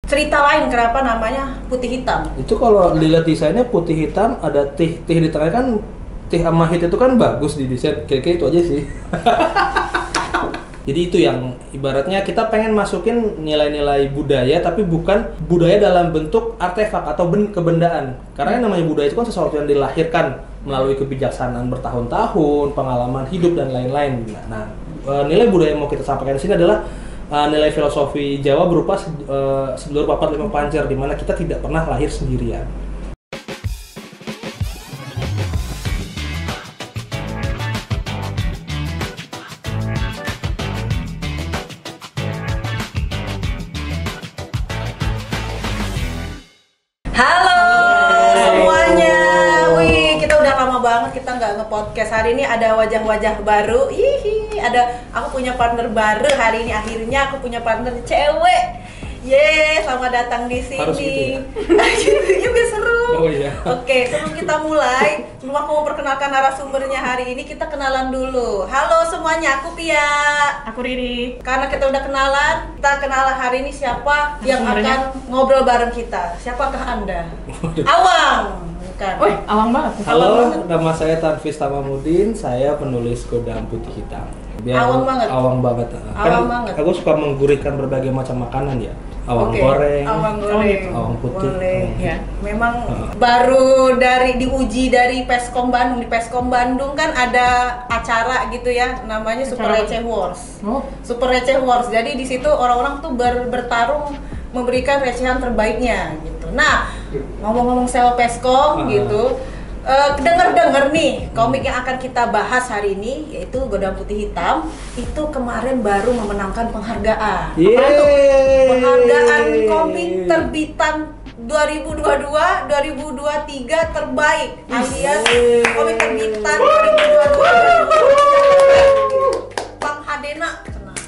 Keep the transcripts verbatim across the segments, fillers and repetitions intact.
cerita lain kenapa namanya putih hitam. Itu kalau dilihat desainnya putih hitam, ada tih tih di tengah kan, tih sama hit itu kan bagus di desain, kayak itu aja sih. Jadi itu yang ibaratnya kita pengen masukin nilai-nilai budaya, tapi bukan budaya dalam bentuk artefak atau ben- kebendaan. Karena yang namanya budaya itu kan sesuatu yang dilahirkan melalui kebijaksanaan bertahun-tahun, pengalaman hidup dan lain-lain. Nah, nilai budaya yang mau kita sampaikan di sini adalah Uh, nilai filosofi Jawa berupa uh, sedulur papat lima pancer, di mana kita tidak pernah lahir sendirian. Halo semuanya, wih kita udah lama banget kita nggak nge-podcast. Hari ini ada wajah-wajah baru. Hihi. Ada aku punya partner baru hari ini, akhirnya aku punya partner cewek. Yeay, selamat datang di sini. Harus gitu ya? Ya biar seru. Oh iya. Oke, sebelum kita mulai, sebelum aku mau perkenalkan narasumbernya hari ini, kita kenalan dulu. Halo semuanya, aku Pia. Aku Riri. Karena kita udah kenalan, kita kenalan hari ini siapa yang akan ngobrol bareng kita. Siapakah Anda? Awang. Bukan. Woi, awang banget. Halo, nama saya Tanfis Tamamudin, saya penulis Godam Putih Hitam. Biar Awang banget. Awang banget. Awang kan banget. Aku suka menggurihkan berbagai macam makanan ya. Awang Oke, goreng, awang Oh, goreng, gitu. awang putih. boleh. Awang- Ya. Memang Uh. baru dari diuji dari Peskom Bandung. Di Peskom Bandung kan ada acara gitu ya, namanya Super Acara apa? Receh Wars. Oh, Super Receh Wars. Jadi di situ orang-orang tuh ber- bertarung memberikan recehan terbaiknya gitu. Nah, ngomong-ngomong sel Peskom Uh. gitu. Uh, denger-denger nih komik yang akan kita bahas hari ini yaitu Godam Putih Hitam itu kemarin baru memenangkan penghargaan. Yeay. Apa tuh? Penghargaan komik terbitan dua ribu dua puluh dua dua ribu dua puluh tiga terbaik alias komik terbitan dua ribu dua puluh dua dua ribu dua puluh tiga Bang Hadena cenah.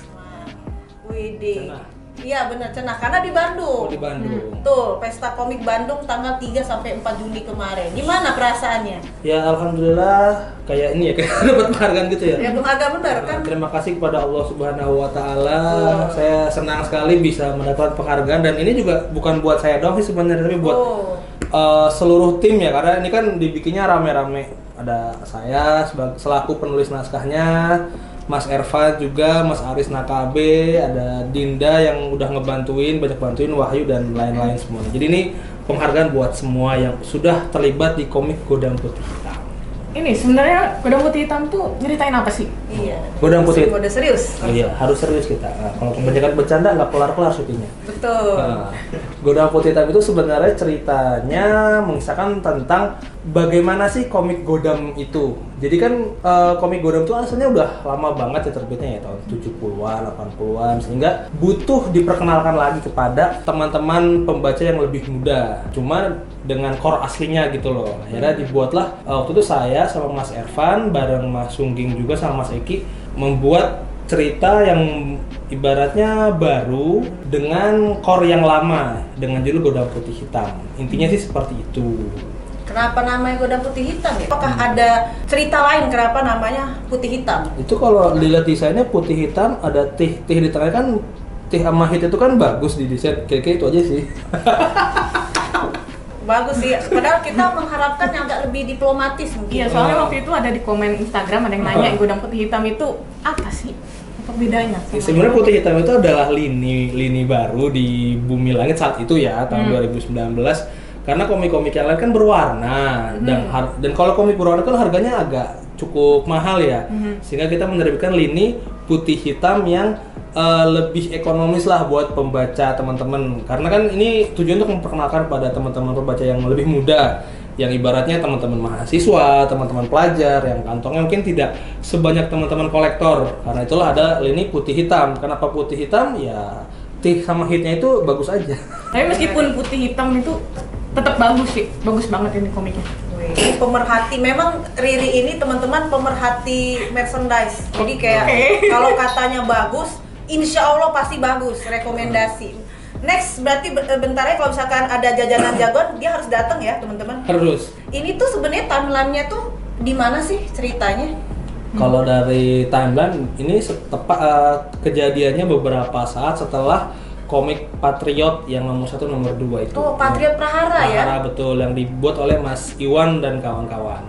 Widih. Cenah. Iya benar cenah karena di Bandung. Oh, di Bandung. Tuh, Pesta Komik Bandung tanggal tiga sampai empat Juni kemarin. Gimana perasaannya? Ya alhamdulillah kayak ini ya, kayak dapat penghargaan gitu ya. Ya agak benar kan? Terima kasih kepada Allah Subhanahu wa taala. Oh. Saya senang sekali bisa mendapat penghargaan, dan ini juga bukan buat saya doang sih sebenarnya, tapi buat Oh. uh, seluruh tim ya, karena ini kan dibikinnya rame-rame. Ada saya sebagai selaku penulis naskahnya, Mas Ervan juga, Mas Aris Nakabe, ada Dinda yang udah ngebantuin, banyak bantuin, Wahyu dan lain-lain semuanya. Jadi ini penghargaan buat semua yang sudah terlibat di komik Godam Putih Hitam. ini sebenarnya Godam Putih Hitam tuh nyeritain apa sih? Iya. Godam Putih. Mode serius. Oh iya, harus serius kita. Nah, kalau kebanyakan bercanda nggak kelar-kelar syutingnya. Betul. Nah, Godam Putih Hitam itu sebenarnya ceritanya mengisahkan tentang bagaimana sih komik Godam itu. Jadi kan eh, komik Godam itu asalnya udah lama banget ya terbitnya ya, tahun tujuh puluhan, delapan puluhan, sehingga butuh diperkenalkan lagi kepada teman-teman pembaca yang lebih muda. Cuma dengan core aslinya gitu loh. Akhirnya dibuatlah eh, waktu itu saya sama Mas Ervan bareng Mas Sungging juga sama Mas Eki membuat cerita yang ibaratnya baru dengan core yang lama dengan judul Godam Putih Hitam. Intinya sih seperti itu. Kenapa namanya Godam Putih Hitam ya? Apakah ada cerita lain kenapa namanya Putih Hitam? Itu kalau dilihat desainnya putih hitam, ada tih tih di tengah kan, tih sama hit itu kan bagus di desain, kayak itu aja sih. Bagus sih. Padahal kita mengharapkan yang agak lebih diplomatis mungkin. Iya, soalnya waktu itu ada di komen Instagram ada yang nanya Godam Putih Hitam itu apa sih? Apa bedanya? sama Sebenarnya yang- putih hitam itu adalah lini lini baru di Bumi Langit saat itu ya, tahun Hmm. dua ribu sembilan belas. Karena komik-komik yang lain kan berwarna, dan har- dan kalau komik berwarna kan harganya agak cukup mahal ya, Mhm. sehingga kita menerbitkan lini putih hitam yang eh, lebih ekonomis lah buat pembaca teman-teman. Karena kan ini tujuan untuk memperkenalkan pada teman-teman pembaca yang lebih muda, yang ibaratnya teman-teman mahasiswa, teman-teman pelajar yang kantongnya mungkin tidak sebanyak teman-teman kolektor. Karena itulah ada lini putih hitam. Kenapa putih hitam? Ya tih sama hitnya itu bagus aja. Tapi meskipun Putih Hitam itu tetap bagus sih, bagus banget ini komiknya. Wih, ini pemerhati, memang Riri ini teman-teman pemerhati merchandise. Jadi kayak Oke. kalau katanya bagus, insya Allah pasti bagus. Rekomendasi. Next berarti be- bentar ya, kalau misalkan ada jajanan jagoan, dia harus datang ya teman-teman. Harus. Ini tuh sebenarnya timelinenya tuh di mana sih ceritanya? Kalau dari timeline ini tepat kejadiannya beberapa saat setelah komik Patriot yang nomor satu nomor dua itu. Oh, Patriot Prahara, ya? Prahara, betul, yang dibuat oleh Mas Iwan dan kawan-kawan.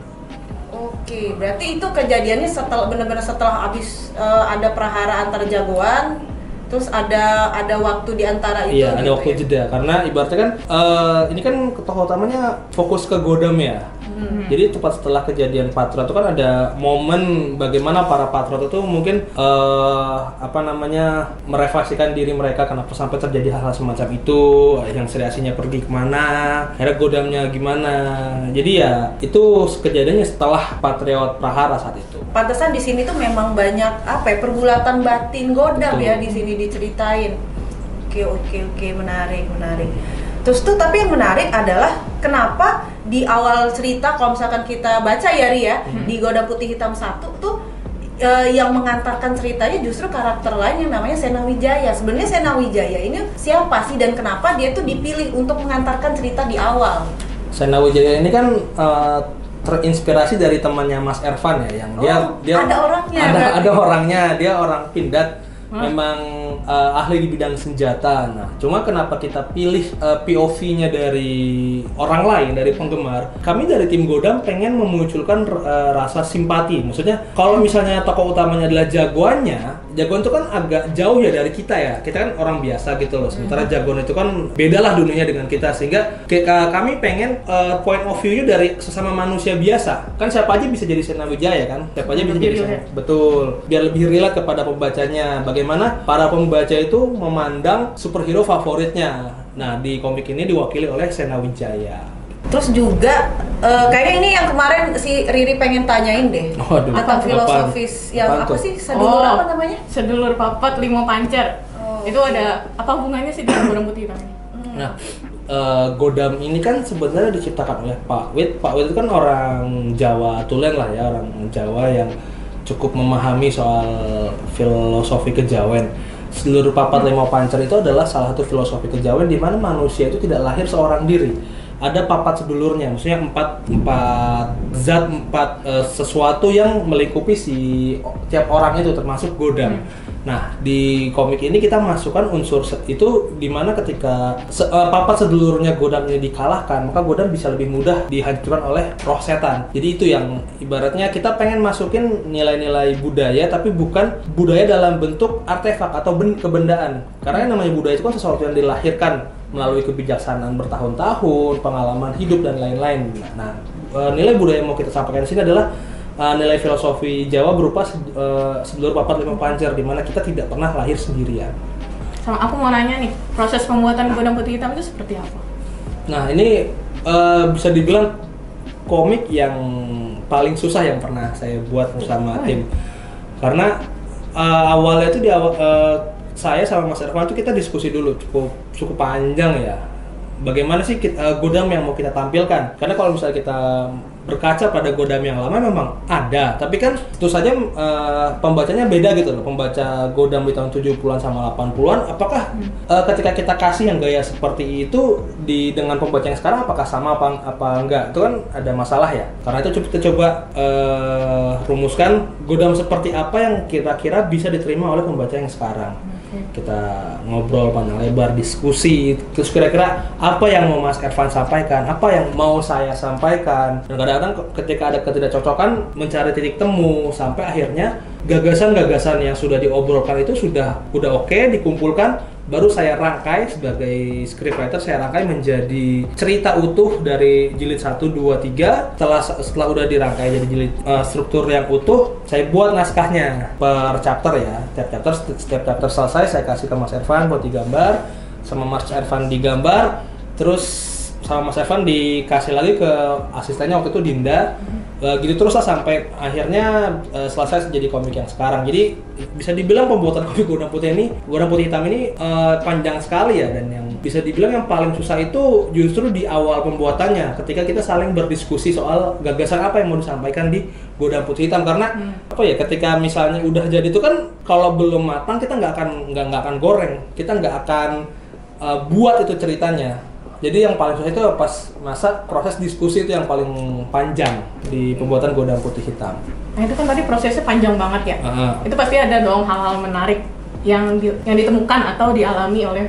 Oke, berarti itu kejadiannya setelah benar-benar setelah habis uh, ada prahara antar jagoan, terus ada ada waktu di antara itu. Iya, ada gitu waktu ya? jeda karena ibaratnya kan uh, ini kan tokoh utamanya fokus ke Godam ya. Hmm. Jadi tepat setelah kejadian Patriot itu kan ada momen bagaimana para Patriot itu mungkin uh, apa namanya merefleksikan diri mereka kenapa sampai terjadi hal-hal semacam itu, yang Sri Asinya pergi kemana, akhirnya Godamnya gimana. Jadi ya itu kejadiannya setelah Patriot Prahara saat itu. Pantesan di sini tuh memang banyak apa ya, pergulatan batin Godam. Betul. Ya di sini diceritain. Oke oke oke, menarik menarik. Terus tuh tapi yang menarik adalah kenapa di awal cerita kalau misalkan kita baca ya Ria, hmm. di Godam Putih Hitam satu tuh e, yang mengantarkan ceritanya justru karakter lain yang namanya Sena Wijaya. Sebenarnya Sena Wijaya ini siapa sih dan kenapa dia tuh dipilih untuk mengantarkan cerita di awal? Sena Wijaya ini kan uh, terinspirasi dari temannya Mas Ervan ya, yang dia oh, dia ada orangnya. Ada berarti. ada orangnya, dia orang Pindad. Hah? Memang uh, ahli di bidang senjata. Nah, cuma kenapa kita pilih uh, P O V-nya dari orang lain, dari penggemar? Kami dari tim Godam pengen memunculkan uh, rasa simpati. Maksudnya, kalau misalnya tokoh utamanya adalah jagoannya, jagoan itu kan agak jauh ya dari kita ya. Kita kan orang biasa gitu loh. Sementara jagoan itu kan bedalah dunianya dengan kita. Sehingga ke- kami pengen uh, point of view-nya dari sesama manusia biasa. Kan siapa aja bisa jadi Sena Wijaya kan? Siapa aja bisa Lebih jadi relate. Sena. Betul. Biar lebih relate kepada pembacanya. Bagaimana para pembaca itu memandang superhero favoritnya. Nah, di komik ini diwakili oleh Sena Wijaya. Terus juga uh, kayaknya ini yang kemarin si Riri pengen tanyain deh. Waduh, tentang apaan? filosofis yang Apaan apa tuh? sih? Sedulur Oh, apa namanya? Sedulur papat lima pancer. Oh, Itu oke. ada apa hubungannya sih dengan Godam Putih Hitam ini? Nah, uh, Godam ini kan sebenarnya diciptakan oleh Pak Wit. Pak Wit itu kan orang Jawa Tulen lah ya, orang Jawa yang cukup memahami soal filosofi kejawen. Seluruh papat lima pancer itu adalah salah satu filosofi kejawen di mana manusia itu tidak lahir seorang diri. Ada papat sedulurnya, maksudnya empat empat zat, empat uh, sesuatu yang melingkupi si tiap orang itu termasuk Godam. Hmm. Nah, di komik ini kita masukkan unsur itu di mana ketika se- uh, papat sedulurnya Godam ini dikalahkan, maka Godam bisa lebih mudah dihancurkan oleh roh setan. Jadi itu yang ibaratnya kita pengen masukin nilai-nilai budaya tapi bukan budaya dalam bentuk artefak atau ben- kebendaan. Karena yang namanya budaya itu kan sesuatu yang dilahirkan melalui kebijaksanaan bertahun-tahun, pengalaman hidup dan lain-lain. Nah, uh, nilai budaya yang mau kita sampaikan di sini adalah Uh, nilai filosofi Jawa berupa uh, sedulur papat lima pancer, di mana kita tidak pernah lahir sendirian. Sama aku mau nanya nih, proses pembuatan Godam Putih Hitam itu seperti apa? Nah, ini uh, bisa dibilang komik yang paling susah yang pernah saya buat bersama tim. Karena uh, awalnya itu di awal uh, saya sama Mas Ervan itu kita diskusi dulu cukup cukup panjang ya. Bagaimana sih kita, uh, Godam yang mau kita tampilkan? Karena kalau misalnya kita berkaca pada Godam yang lama memang ada, tapi kan tentu saja uh, pembacanya beda gitu loh. Pembaca Godam di tahun tujuh puluhan sama delapan puluhan, apakah hmm. uh, ketika kita kasih yang gaya seperti itu di dengan pembaca yang sekarang apakah sama apa apa enggak? Itu kan ada masalah ya. Karena itu kita coba uh, rumuskan Godam seperti apa yang kira-kira bisa diterima oleh pembaca yang sekarang. Kita ngobrol panjang lebar, diskusi, terus kira-kira apa yang mau Mas Ervan sampaikan, apa yang mau saya sampaikan. Dan kadang-kadang ketika ada ketidakcocokan, mencari titik temu sampai akhirnya gagasan-gagasan yang sudah diobrolkan itu sudah udah oke, dikumpulkan, baru saya rangkai sebagai scriptwriter, saya rangkai menjadi cerita utuh dari jilid satu, dua, tiga. Setelah setelah udah dirangkai jadi jilid uh, struktur yang utuh, saya buat naskahnya per chapter ya. Setiap chapter setiap chapter selesai saya kasih ke Mas Ervan buat digambar, sama Mas Ervan digambar, terus sama Mas Ervan dikasih lagi ke asistennya waktu itu Dinda. Uh, gitu terus lah sampai akhirnya uh, selesai jadi komik yang sekarang. Jadi bisa dibilang pembuatan komik Godam Putih ini, Godam Putih Hitam ini uh, panjang sekali ya, dan yang bisa dibilang yang paling susah itu justru di awal pembuatannya ketika kita saling berdiskusi soal gagasan apa yang mau disampaikan di Godam Putih Hitam. Karena hmm. apa ya, ketika misalnya udah jadi itu kan kalau belum matang kita nggak akan nggak nggak akan goreng, kita nggak akan uh, buat itu ceritanya. Jadi yang paling susah itu pas masa proses diskusi itu yang paling panjang di pembuatan Godam Putih Hitam. Nah itu kan tadi prosesnya panjang banget ya. Uh-huh. Itu pasti ada dong hal-hal menarik yang di, yang ditemukan atau dialami oleh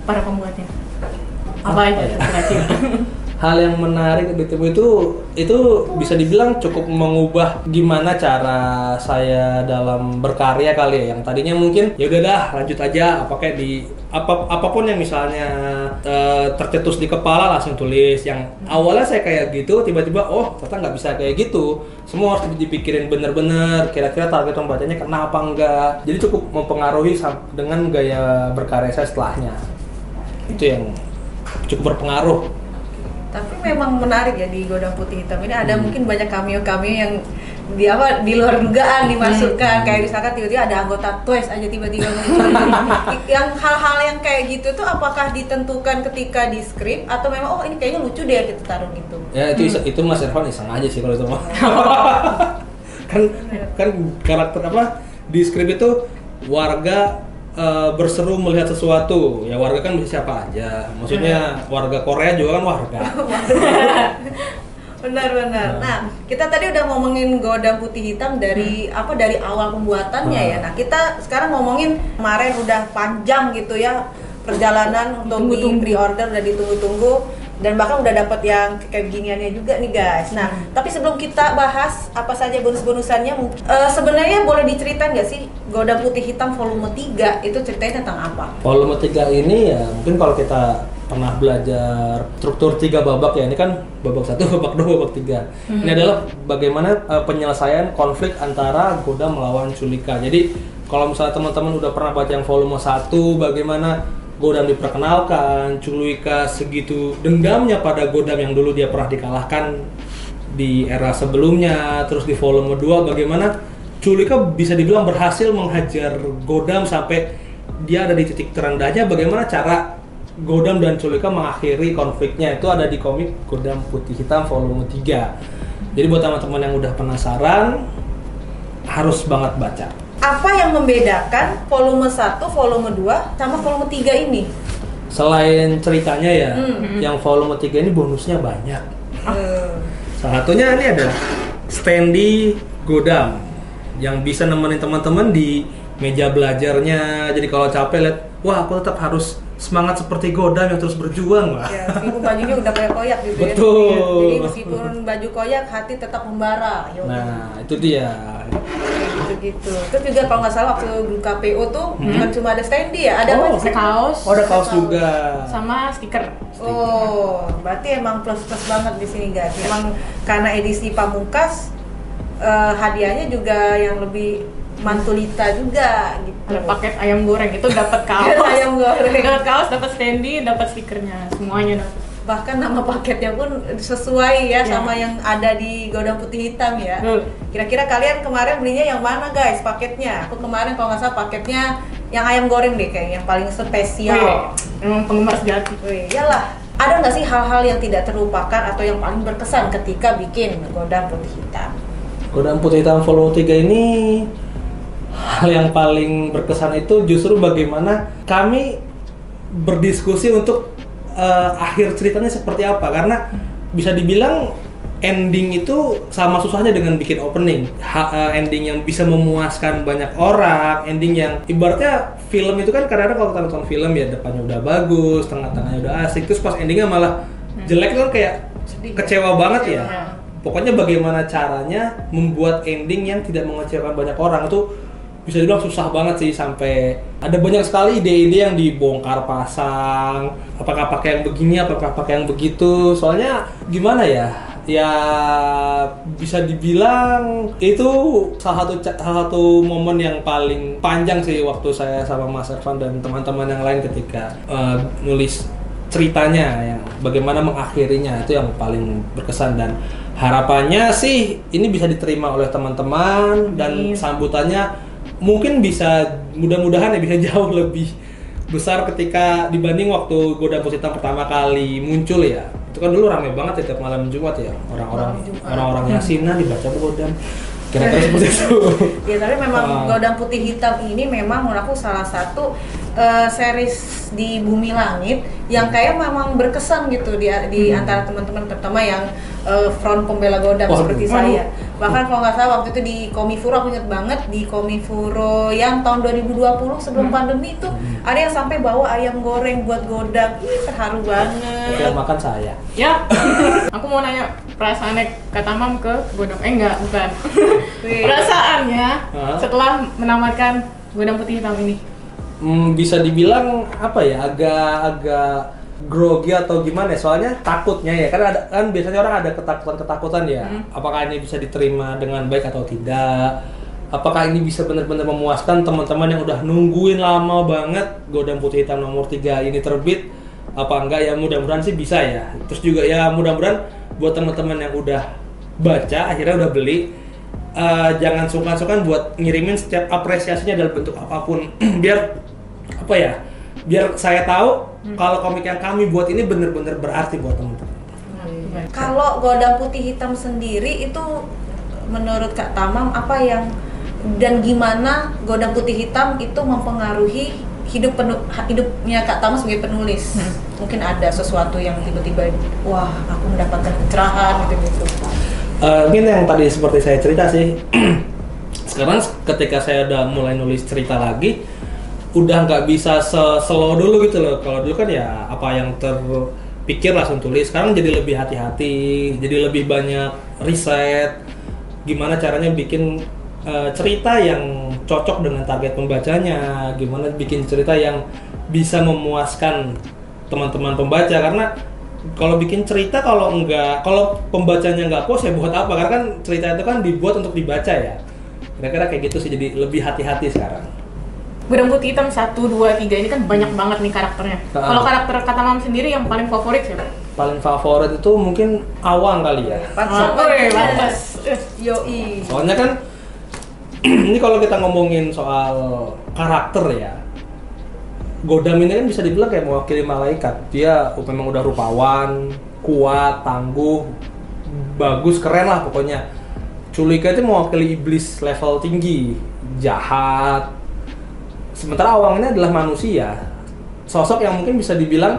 para pembuatnya? Apa aja ya? kira-kira? Hal yang menarik di tim itu itu bisa dibilang cukup mengubah gimana cara saya dalam berkarya kali ya. Yang tadinya mungkin ya udah dah lanjut aja apa kayak di apa apapun yang misalnya uh, tercetus di kepala langsung tulis. Yang awalnya saya kayak gitu, tiba-tiba oh ternyata nggak bisa kayak gitu. Semua harus dipikirin bener-bener. Kira-kira target pembacanya kena apa enggak. Jadi cukup mempengaruhi dengan gaya berkarya saya setelahnya. Itu yang cukup berpengaruh. Tapi memang menarik ya di Godam Putih Hitam ini ada hmm. mungkin banyak cameo-cameo yang di apa di luar dugaan dimasukkan. Hmm. Kayak misalkan tiba-tiba ada anggota Twice aja tiba-tiba muncul. Yang hal-hal yang kayak gitu tuh apakah ditentukan ketika di skrip atau memang oh ini kayaknya lucu deh kita taruh gitu. Ya itu hmm. itu Mas Irfan iseng aja sih kalau itu mah. kan kan karakter apa di skrip itu warga Uh, berseru melihat sesuatu, ya warga kan bisa siapa aja, maksudnya warga Korea juga kan warga. Benar-benar. Nah, kita tadi udah ngomongin Godam Putih Hitam dari hmm. apa dari awal pembuatannya hmm. ya. Nah, kita sekarang ngomongin kemarin udah panjang gitu ya perjalanan untuk di pre-order, udah ditunggu-tunggu. Dan bahkan udah dapat yang kayak beginiannya juga nih guys. Nah, hmm. tapi sebelum kita bahas apa saja bonus-bonusannya, uh, sebenarnya boleh diceritain nggak sih Godam Putih Hitam volume tiga itu ceritanya tentang apa? Volume tiga ini ya mungkin kalau kita pernah belajar struktur tiga babak ya, ini kan babak satu, babak dua, babak tiga. Hmm. Ini adalah bagaimana uh, penyelesaian konflik antara Godam melawan Culika. Jadi kalau misalnya teman-teman udah pernah baca yang volume satu, bagaimana Godam diperkenalkan, Culika segitu dendamnya pada Godam yang dulu dia pernah dikalahkan di era sebelumnya. Terus di volume dua bagaimana Culika bisa dibilang berhasil menghajar Godam sampai dia ada di titik terendahnya. Bagaimana cara Godam dan Culika mengakhiri konfliknya, itu ada di komik Godam Putih Hitam volume tiga. Jadi buat teman-teman yang udah penasaran harus banget baca. Apa yang membedakan volume satu, volume dua sama volume tiga ini? Selain ceritanya ya, hmm. yang volume tiga ini bonusnya banyak. Hmm. Salah satunya ini ada Standy Godam yang bisa nemenin teman-teman di meja belajarnya. Jadi kalau capek lihat, wah aku tetap harus semangat seperti Godam yang terus berjuang lah. Ya, meskipun bajunya udah kayak koyak gitu. Betul. Ya. Jadi meskipun baju koyak, hati tetap membara. Yo, nah, itu dia. Gitu. Terus juga kalau nggak salah waktu K P O tuh hmm? bukan cuma ada Standy ya, ada oh, apa? Kaos. Oh, ada kaos juga. Sama stiker. Oh, berarti emang plus-plus banget di sini guys. Emang karena edisi pamungkas uh, hadiahnya juga yang lebih mantulita juga gitu. Ada paket ayam goreng itu dapat kaos. Ayam goreng. Dapat kaos, dapat Standy, dapat stikernya, semuanya dapat. Bahkan nama paketnya pun sesuai ya, ya sama yang ada di Godam Putih Hitam ya. Hmm. Kira-kira kalian kemarin belinya yang mana guys paketnya? Aku kemarin kalau nggak salah paketnya yang ayam goreng deh kayak yang paling spesial. Emang penggemar sejati. Wih, iyalah. Ada nggak sih hal-hal yang tidak terlupakan atau yang paling berkesan ketika bikin Godam Putih Hitam? Godam Putih Hitam volume tiga ini hal yang paling berkesan itu justru bagaimana kami berdiskusi untuk Uh, akhir ceritanya seperti apa, karena bisa dibilang ending itu sama susahnya dengan bikin opening. Ha, uh, ending yang bisa memuaskan banyak orang, ending yang ibaratnya film itu kan kadang-kadang kalau kita nonton film ya depannya udah bagus, tengah-tengahnya udah asik, terus pas endingnya malah jelek kan kayak sedih, kecewa banget ya. Pokoknya bagaimana caranya membuat ending yang tidak mengecewakan banyak orang itu bisa dibilang susah banget sih, sampai ada banyak sekali ide-ide yang dibongkar pasang, apakah pakai yang begini, apakah pakai yang begitu. Soalnya gimana ya, ya bisa dibilang itu salah satu salah satu momen yang paling panjang sih waktu saya sama Mas Irfan dan teman-teman yang lain ketika uh, nulis ceritanya, yang bagaimana mengakhirinya itu yang paling berkesan. Dan harapannya sih ini bisa diterima oleh teman-teman dan sambutannya mungkin bisa, mudah-mudahan ya bisa jauh lebih besar ketika dibanding waktu Godam Putih Hitam pertama kali muncul ya. Itu kan dulu rame banget ya tiap malam Jumat ya, orang-orang orang-orang yasinan dibaca Godam. Kira-kira seperti itu. Ya tapi memang uh, Godam Putih Hitam ini memang menurut aku salah satu uh, series di Bumi Langit yang kayak memang berkesan gitu di di Hmm. antara teman-teman, terutama yang uh, front pembela Godam Waduh. seperti saya. Bahkan kalau nggak salah waktu itu di Komifuro, aku inget banget di Komifuro yang tahun dua ribu dua puluh sebelum Hmm. pandemi itu ada yang sampai bawa ayam goreng buat Godam. Ih, terharu Oke, banget. makan saya. Ya, aku mau nanya perasaannya Kak Tamam ke Godam. Eh enggak, bukan. Wih. Perasaannya Hah? setelah menamatkan Godam Putih Hitam ini. Hmm, bisa dibilang apa ya, agak-agak grogi atau gimana ya, soalnya takutnya ya, kan ada kan biasanya orang ada ketakutan-ketakutan ya, Hmm. apakah ini bisa diterima dengan baik atau tidak, apakah ini bisa benar-benar memuaskan teman-teman yang udah nungguin lama banget Godam Putih Hitam nomor tiga ini terbit, apa enggak ya, mudah-mudahan sih bisa ya. Terus juga ya mudah-mudahan buat teman-teman yang udah baca akhirnya udah beli, eh, jangan sungkan-sungkan buat ngirimin setiap apresiasinya dalam bentuk apapun biar apa ya, biar saya tahu Hmm. kalau komik yang kami buat ini bener-bener berarti buat teman-teman. Kalau Godam Putih Hitam sendiri itu menurut Kak Tamam apa yang dan gimana Godam Putih Hitam itu mempengaruhi hidup penu, hidupnya Kak Tamam sebagai penulis? Hmm. Mungkin ada sesuatu yang tiba-tiba wah aku mendapatkan pencerahan gitu-gitu. Uh, mungkin yang tadi seperti saya cerita sih, sekarang ketika saya udah mulai nulis cerita lagi, udah nggak bisa se-slow dulu gitu loh. Kalau dulu kan ya apa yang terpikir langsung tulis, sekarang jadi lebih hati-hati, jadi lebih banyak riset, gimana caranya bikin uh, cerita yang cocok dengan target pembacanya, gimana bikin cerita yang bisa memuaskan teman-teman pembaca. Karena kalau bikin cerita kalau enggak, kalau pembacanya nggak puas ya buat apa? Karena kan cerita itu kan dibuat untuk dibaca ya. Kira-kira kayak gitu sih, jadi lebih hati-hati sekarang. Godam Putih Hitam satu, dua, tiga ini kan banyak banget nih karakternya. Ah. Kalau karakter Kak Tamam sendiri yang paling favorit siapa? Paling favorit itu mungkin Awang kali ya. Ah, woi, pantas. Eh, Yoi. Soalnya kan ini kalau kita ngomongin soal karakter ya, Godam ini kan bisa dibilang kayak mewakili malaikat. Dia memang udah rupawan, kuat, tangguh, bagus, keren lah pokoknya. Culika itu mewakili iblis level tinggi, jahat. Sementara Awang ini adalah manusia, sosok yang mungkin bisa dibilang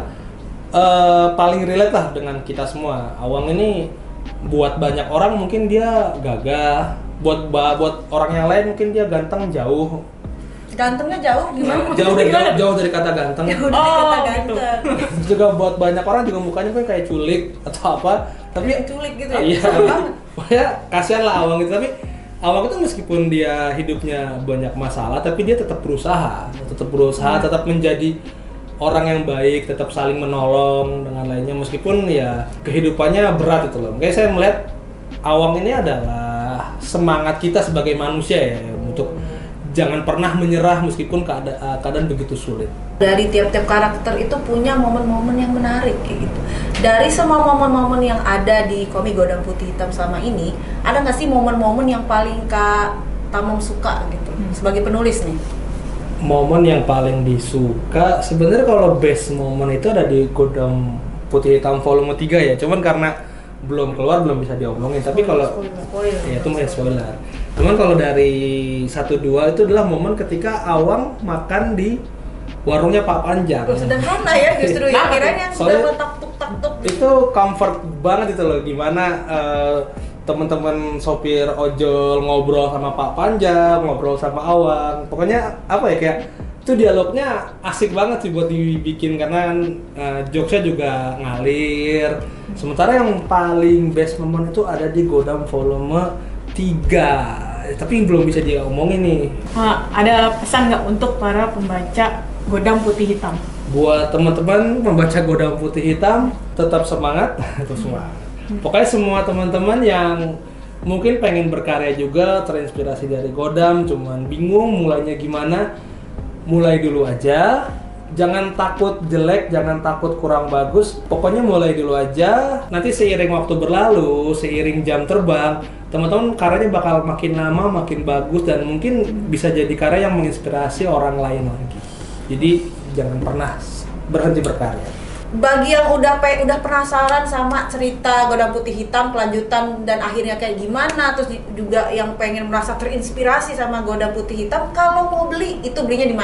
uh, paling relate lah dengan kita semua. Awang ini buat banyak orang mungkin dia gagah, buat buat orang yang lain mungkin dia ganteng jauh. Gantengnya jauh gimana? Jauh dari jauh, jauh dari kata ganteng. Ya udah Oh, kata gitu. ganteng. Terus juga buat banyak orang juga mukanya mungkin kayak culik atau apa. Tapi Kayak culik gitu ya? Iya. Serem banget. Pokoknya kasihan lah Awang itu, tapi Awang itu meskipun dia hidupnya banyak masalah, tapi dia tetap berusaha, tetap berusaha, tetap menjadi orang yang baik, tetap saling menolong dengan lainnya meskipun ya kehidupannya berat itu loh. Makanya saya melihat Awang ini adalah semangat kita sebagai manusia ya, untuk jangan pernah menyerah meskipun keada- keadaan begitu sulit. Dari tiap-tiap karakter itu punya momen-momen yang menarik kayak gitu. Dari semua momen-momen yang ada di komik Godam Putih Hitam selama ini, ada nggak sih momen-momen yang paling Kak Tamam suka gitu sebagai penulis nih? Momen yang paling disuka sebenarnya kalau best momen itu ada di Godam Putih Hitam volume tiga ya. Cuman karena belum keluar belum bisa diomongin. Tapi kalau Spoiler. ya itu masih spoiler. Cuman kalau dari satu dua itu adalah momen ketika Awang makan di warungnya Pak Panjang. Oh, sederhana ya justru ya, Kenapa tuh? kiranya sudah Soalnya- bertaktuk taktuk Itu comfort banget itu loh, gimana eh, teman-teman sopir ojol ngobrol sama Pak Panjang, ngobrol sama Awang. Pokoknya apa ya, kayak itu dialognya asik banget sih buat dibikin karena uh, jokesnya juga ngalir. Sementara yang paling best moment itu ada di Godam volume tiga, tapi belum bisa diomongin nih. Ah, ada pesan nggak untuk para pembaca Godam Putih Hitam? Buat teman-teman membaca Godam Putih Hitam, tetap semangat, tetap semangat. Pokoknya semua teman-teman yang mungkin pengen berkarya juga, terinspirasi dari Godam, cuman bingung mulainya gimana, mulai dulu aja. Jangan takut jelek, jangan takut kurang bagus. Pokoknya mulai dulu aja. Nanti seiring waktu berlalu, seiring jam terbang, teman-teman karyanya bakal makin lama makin bagus dan mungkin bisa jadi karya yang menginspirasi orang lain lagi. Jadi jangan pernah berhenti berkarya. Bagi yang udah pe, udah penasaran sama cerita Godam Putih Hitam kelanjutan dan akhirnya kayak gimana, terus di- juga yang pengen merasa terinspirasi sama Godam Putih Hitam, kalau mau beli itu belinya di mana?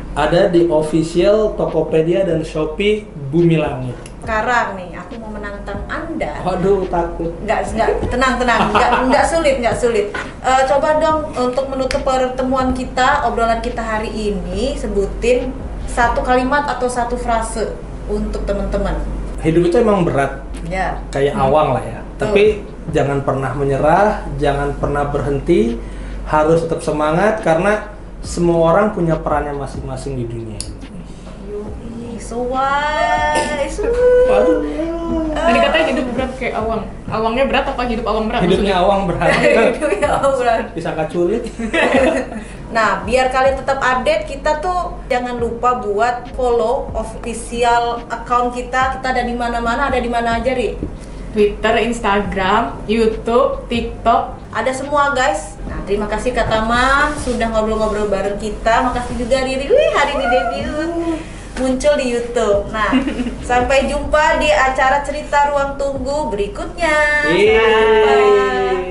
ada di official Tokopedia dan Shopee Bumi Langit. Sekarang nih, aku mau menantang Anda. Waduh, takut. Nggak, nggak, tenang, tenang, nggak, nggak sulit, nggak sulit. Eh, coba dong untuk menutup pertemuan kita, obrolan kita hari ini, sebutin satu kalimat atau satu frase untuk teman-teman. Hidup itu emang berat, Ya. kayak awang lah ya. Tapi jangan pernah menyerah, jangan pernah berhenti, harus tetap semangat karena semua orang punya perannya masing-masing di dunia ini. Yoi, so wise. Waduh. Tadi katanya hidup berat kayak awang. Awangnya berat apa hidup awang berat? Hidupnya maksudnya? awang berat. Hidupnya obrolan. Disangka culik. Nah, biar kalian tetap update, kita tuh jangan lupa buat follow official account kita. Kita ada di mana-mana, ada di mana aja, Ri? Twitter, Instagram, YouTube, TikTok. Ada semua, guys. Nah, terima kasih Kak Tama sudah ngobrol-ngobrol bareng kita. Makasih juga Riri. Wih, hari ini debut muncul di YouTube. Nah, sampai jumpa di acara cerita Ruang Tunggu berikutnya. Yeay. Sampai jumpa.